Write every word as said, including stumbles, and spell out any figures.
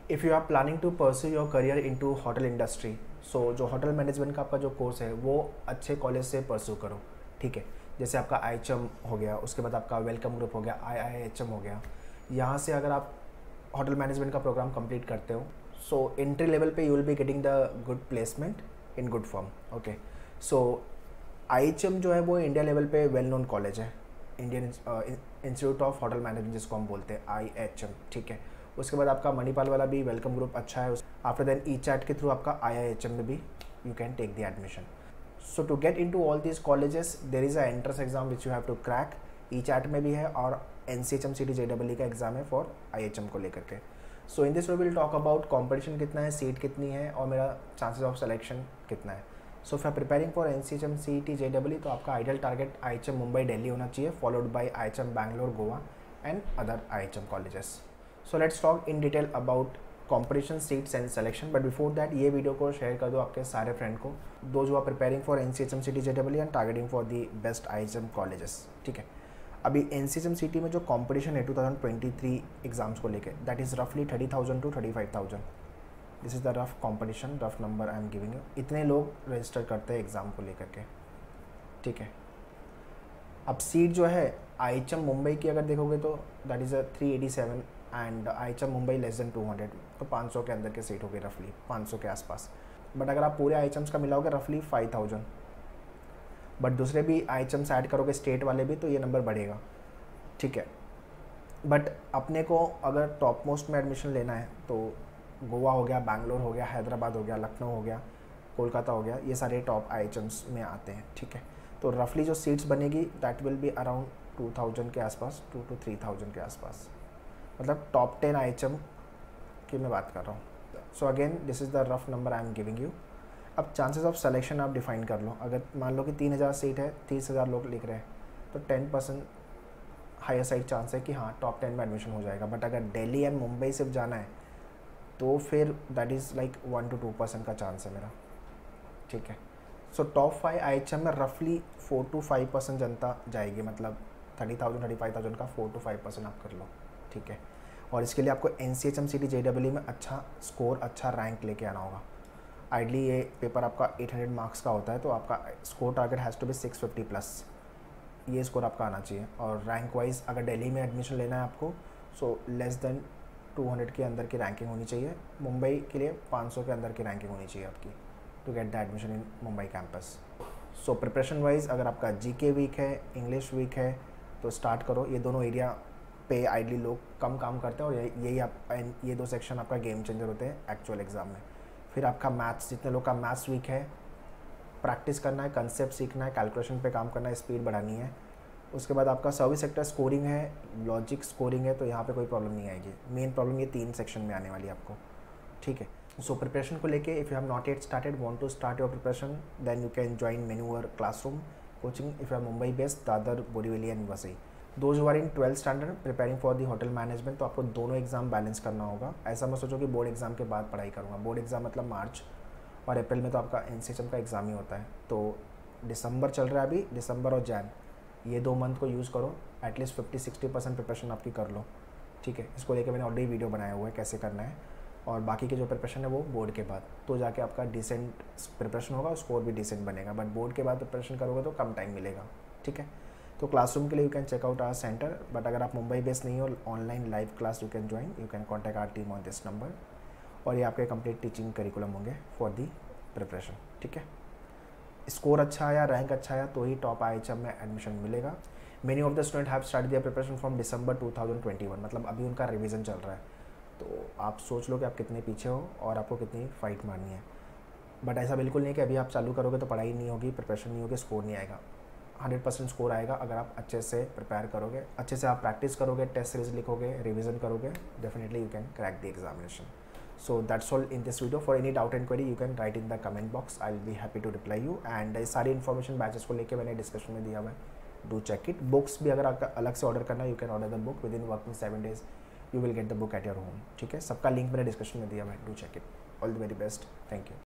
If you are planning to pursue your career into hotel industry, so जो hotel management का आपका जो course है वो अच्छे कॉलेज से परस्यू करो, ठीक है। जैसे आपका आई एच एम हो गया, उसके बाद आपका वेलकम ग्रुप हो गया, आई आई एच एम हो गया। यहाँ से अगर आप होटल मैनेजमेंट का प्रोग्राम कंप्लीट करते हो, सो एंट्री लेवल पे you will be getting the good placement in good form, okay. So I H M जो है वो इंडिया लेवल पे वेल नोन कॉलेज है, Indian Institute of Hotel Management जिसको हम बोलते हैं आई एच एम, ठीक है। उसके बाद आपका मणिपाल वाला भी वेलकम ग्रुप अच्छा है। आफ्टर देन ई चैट के थ्रू आपका आई आई एच एम में भी you can take the admission. So to get in to all these colleges there is a entrance exam which you have to crack. E chat में भी है और N C H M C T J double E का exam है for I H M को लेकर के। So in this we will talk about competition कितना है, सीट कितनी है और मेरा चांसेस ऑफ सिलेक्शन कितना है। So if are preparing for N C H M C T J double E तो आपका ideal target I H M Mumbai Delhi होना चाहिए, followed by I H M Bangalore Goa and other I H M colleges. So let's talk in detail about competition, seats and selection, but before that ये video को share कर दो आपके सारे friend को, दो जो are preparing for N C H M C T J double E and targeting for the best I H M colleges, ठीक है। अभी N C H M C T में जो कॉम्पिटिशन है two thousand twenty three exams को लेकर, that is रफली thirty thousand to thirty five thousand. This is the rough competition, rough number I am giving you. इतने लोग register करते हैं एग्ज़ाम को लेकर के, ठीक है। अब सीट जो है आई एच एम मुंबई की अगर देखोगे तो that is a three eighty seven and I H M Mumbai less than two hundred, तो पाँच सौ के अंदर के सीट होगी, रफली पाँच सौ के आसपास। बट अगर आप पूरे आई एच एम्स का मिलाओगे रफली फाइव थाउजेंड, बट दूसरे भी आई एच एम्स ऐड करोगे स्टेट वाले भी तो ये नंबर बढ़ेगा, ठीक है। बट अपने को अगर टॉप मोस्ट में एडमिशन लेना है तो गोवा हो गया, बैंगलोर हो गया, हैदराबाद हो गया, लखनऊ हो गया, कोलकाता हो गया, ये सारे टॉप आई एच एम्स में आते हैं, ठीक है। तो रफली जो सीट्स बनेगी that will be around two thousand के आसपास, टू टू थ्री थाउजेंड के आसपास, मतलब top ten I H M की मैं बात कर रहा हूँ। So again this is the rough number I am giving you. अब चांसेस ऑफ सिलेक्शन आप डिफाइन कर लो। अगर मान लो कि तीन हज़ार सीट है, तीस हज़ार लोग लिख रहे हैं, तो ten percent higher side chance है कि हाँ टॉप टेन में एडमिशन हो जाएगा। बट अगर दिल्ली एंड मुंबई सिर्फ जाना है तो फिर that is like one two two percent का चांस है मेरा, ठीक है। So top five I H M में रफली फोर टू फाइव परसेंट जनता जाएगी, मतलब thirty thousand thirty five thousand का फोर टू फाइव परसेंट आप कर लो, ठीक है। और इसके लिए आपको N C H M C T J double E में अच्छा स्कोर, अच्छा रैंक लेके आना होगा। आइडली ये पेपर आपका एट हंड्रेड मार्क्स का होता है, तो आपका score target has to be six fifty plus, ये स्कोर आपका आना चाहिए। और रैंक वाइज अगर दिल्ली में एडमिशन लेना है आपको, so less than two hundred के अंदर की रैंकिंग होनी चाहिए। मुंबई के लिए पाँच सौ के अंदर की रैंकिंग होनी चाहिए आपकी to get the admission in Mumbai campus. So preparation wise अगर आपका जी के वीक है, इंग्लिश वीक है, तो स्टार्ट करो। ये दोनों एरिया पे आइडली लोग कम काम करते हैं और यही आप ये दो सेक्शन आपका गेम चेंजर होते हैं एक्चुअल एग्जाम में। फिर आपका मैथ्स, जितने लोग का मैथ्स वीक है, प्रैक्टिस करना है, कंसेप्ट सीखना है, कैलकुलेशन पे काम करना है, स्पीड बढ़ानी है। उसके बाद आपका सर्विस सेक्टर स्कोरिंग है, लॉजिक स्कोरिंग है, तो यहाँ पे कोई प्रॉब्लम नहीं आएगी। मेन प्रॉब्लम ये तीन सेक्शन में आने वाली है आपको, ठीक है। सो प्रिपरेशन को लेके if you have not yet started, want to start your preparation, then you can join मेन्यूअर classroom coaching if you are Mumbai based, Dadar, Borivali and Vasai. Those who are in twelfth standard preparing for the hotel management, तो आपको दोनों exam balance करना होगा। ऐसा मत सोचो कि बोर्ड एग्जाम के बाद पढ़ाई करूँगा। बोर्ड एग्जाम मतलब मार्च और अप्रैल में तो आपका एन सी एच एम का एग्ज़ाम ही होता है। तो दिसंबर चल रहा है अभी, दिसंबर और जैन, ये दो मंथ को यूज़ करो, at least fifty sixty percent preparation आपकी कर लो, ठीक है। इसको लेकर मैंने ऑलरेडी वीडियो बनाया हुआ है कैसे करना है, और बाकी की जो प्रिपरेशन है वो बोर्ड के बाद, तो जाके आपका डिसेंट प्रिपरेशन होगा, स्कोर भी डिसेंट बनेगा। बट बोर्ड के बाद प्रिपरेशन करोगे तो कम टाइम मिलेगा, ठीक है। तो क्लासरूम के लिए you can check out our centre, but अगर आप मुंबई बेस्ड नहीं हो, online live class you can join, you can contact our team on this number, और ये आपके कंप्लीट टीचिंग करिकुलम होंगे फॉर दी प्रिपरेशन, ठीक है। स्कोर अच्छा आया, रैंक अच्छा आया तो ही टॉप आई एच एम में एडमिशन मिलेगा। Many of the student have start their preparation from December two thousand twenty one, मतलब अभी उनका रिवीजन चल रहा है। तो आप सोच लो कि आप कितने पीछे हो और आपको कितनी फाइट मारनी है। बट ऐसा बिल्कुल नहीं कि अभी आप चालू करोगे तो पढ़ाई नहीं होगी, प्रिपरेशन नहीं होगी, स्कोर नहीं आएगा। हंड्रेड परसेंट स्कोर आएगा अगर आप अच्छे से प्रिपेयर करोगे, अच्छे से आप प्रैक्टिस करोगे, टेस्ट सीरीज लिखोगे, रिवीजन करोगे, definitely you can crack the examination. So that's all in this video. For any doubt and query, you can write in the comment box. I will be happy to reply you. And सारी information batches को लेके मैंने discussion में दिया हुआ है, do check it. Books भी अगर आपका अलग से ऑर्डर करना है, you can order the book within working seven days, you will get the book at your home, ठीक है। सबका लिंक मैंने डिस्कशन में दिया हुआ है, do check it. All the very best, thank you.